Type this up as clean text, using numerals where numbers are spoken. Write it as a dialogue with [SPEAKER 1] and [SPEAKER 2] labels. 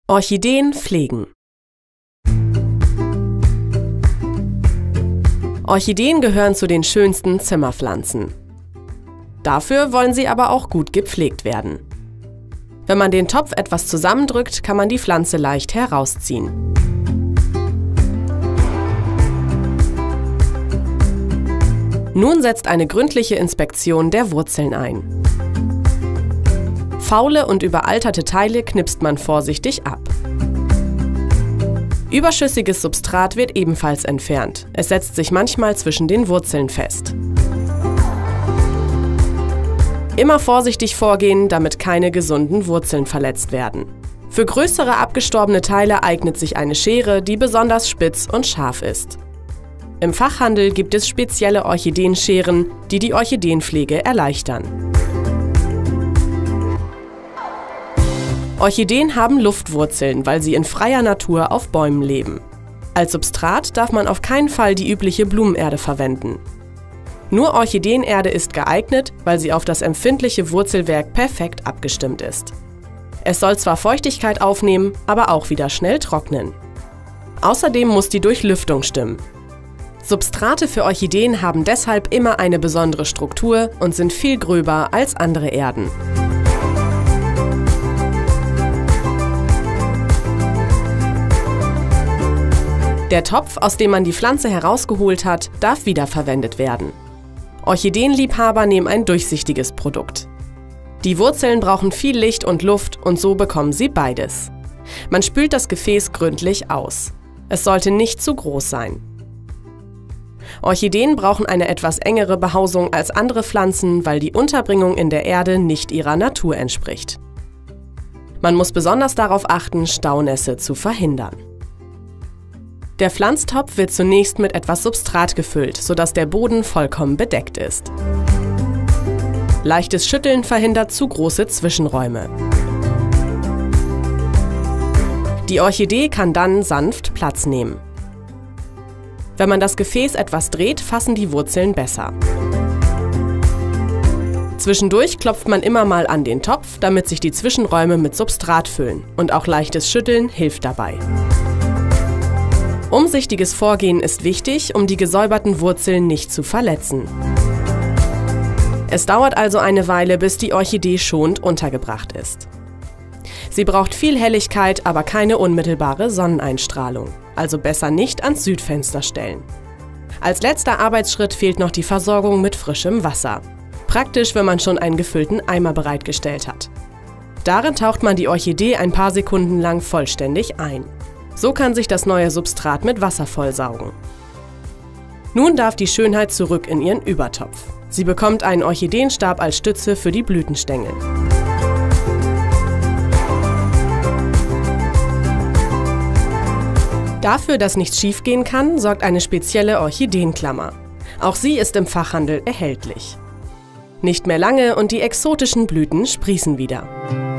[SPEAKER 1] Orchideen pflegen. Orchideen gehören zu den schönsten Zimmerpflanzen. Dafür wollen sie aber auch gut gepflegt werden. Wenn man den Topf etwas zusammendrückt, kann man die Pflanze leicht herausziehen. Nun setzt eine gründliche Inspektion der Wurzeln ein. Faule und überalterte Teile knipst man vorsichtig ab. Überschüssiges Substrat wird ebenfalls entfernt. Es setzt sich manchmal zwischen den Wurzeln fest. Immer vorsichtig vorgehen, damit keine gesunden Wurzeln verletzt werden. Für größere abgestorbene Teile eignet sich eine Schere, die besonders spitz und scharf ist. Im Fachhandel gibt es spezielle Orchideenscheren, die die Orchideenpflege erleichtern. Orchideen haben Luftwurzeln, weil sie in freier Natur auf Bäumen leben. Als Substrat darf man auf keinen Fall die übliche Blumenerde verwenden. Nur Orchideenerde ist geeignet, weil sie auf das empfindliche Wurzelwerk perfekt abgestimmt ist. Es soll zwar Feuchtigkeit aufnehmen, aber auch wieder schnell trocknen. Außerdem muss die Durchlüftung stimmen. Substrate für Orchideen haben deshalb immer eine besondere Struktur und sind viel gröber als andere Erden. Der Topf, aus dem man die Pflanze herausgeholt hat, darf wiederverwendet werden. Orchideenliebhaber nehmen ein durchsichtiges Produkt. Die Wurzeln brauchen viel Licht und Luft und so bekommen sie beides. Man spült das Gefäß gründlich aus. Es sollte nicht zu groß sein. Orchideen brauchen eine etwas engere Behausung als andere Pflanzen, weil die Unterbringung in der Erde nicht ihrer Natur entspricht. Man muss besonders darauf achten, Staunässe zu verhindern. Der Pflanztopf wird zunächst mit etwas Substrat gefüllt, sodass der Boden vollkommen bedeckt ist. Leichtes Schütteln verhindert zu große Zwischenräume. Die Orchidee kann dann sanft Platz nehmen. Wenn man das Gefäß etwas dreht, fassen die Wurzeln besser. Zwischendurch klopft man immer mal an den Topf, damit sich die Zwischenräume mit Substrat füllen, und auch leichtes Schütteln hilft dabei. Umsichtiges Vorgehen ist wichtig, um die gesäuberten Wurzeln nicht zu verletzen. Es dauert also eine Weile, bis die Orchidee schonend untergebracht ist. Sie braucht viel Helligkeit, aber keine unmittelbare Sonneneinstrahlung, also besser nicht ans Südfenster stellen. Als letzter Arbeitsschritt fehlt noch die Versorgung mit frischem Wasser. Praktisch, wenn man schon einen gefüllten Eimer bereitgestellt hat. Darin taucht man die Orchidee ein paar Sekunden lang vollständig ein. So kann sich das neue Substrat mit Wasser vollsaugen. Nun darf die Schönheit zurück in ihren Übertopf. Sie bekommt einen Orchideenstab als Stütze für die Blütenstängel. Dafür, dass nichts schiefgehen kann, sorgt eine spezielle Orchideenklammer. Auch sie ist im Fachhandel erhältlich. Nicht mehr lange und die exotischen Blüten sprießen wieder.